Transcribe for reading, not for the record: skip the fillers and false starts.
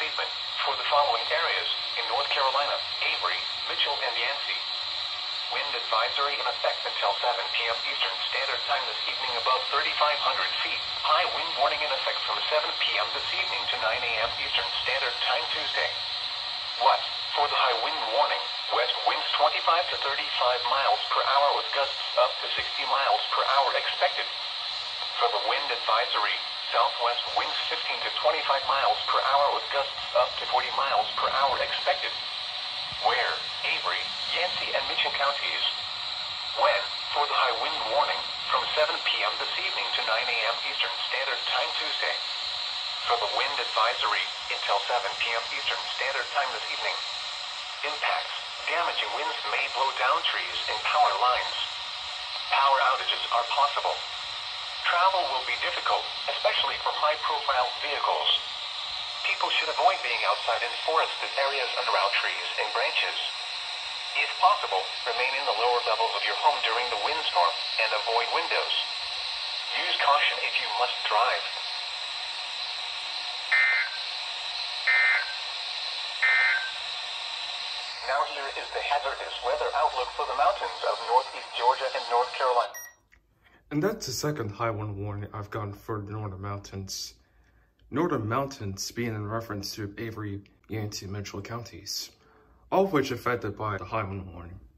statement for the following areas in North Carolina: Avery, Mitchell, and Yancey. Wind advisory in effect until 7 p.m. Eastern Standard Time this evening above 3,500 feet. High wind warning in effect from 7 p.m. this evening to 9 a.m. Eastern Standard Time Tuesday. What? For the high wind warning, west winds 25 to 35 miles per hour with gusts up to 60 miles per hour expected. For the wind advisory, southwest winds 15 to 25 miles per hour with gusts up to 40 miles per hour expected. Where? Avery, Yancey, and Mitchell counties. When? For the high wind warning, from 7 p.m. this evening to 9 a.m. Eastern Standard Time Tuesday. For the wind advisory, until 7 p.m. Eastern Standard Time this evening. Impacts: damaging winds may blow down trees and power lines. Power outages are possible. Travel will be difficult, especially for high-profile vehicles. People should avoid being outside in forested areas and around trees and branches. If possible, remain in the lower levels of your home during the windstorm and avoid windows. Use caution if you must drive. Now here is the hazardous weather outlook for the mountains of northeast Georgia and North Carolina. And that's the second high wind warning I've gotten for the Northern Mountains. Northern Mountains being in reference to Avery, Yancey, and Mitchell counties, all of which affected by the high wind warning.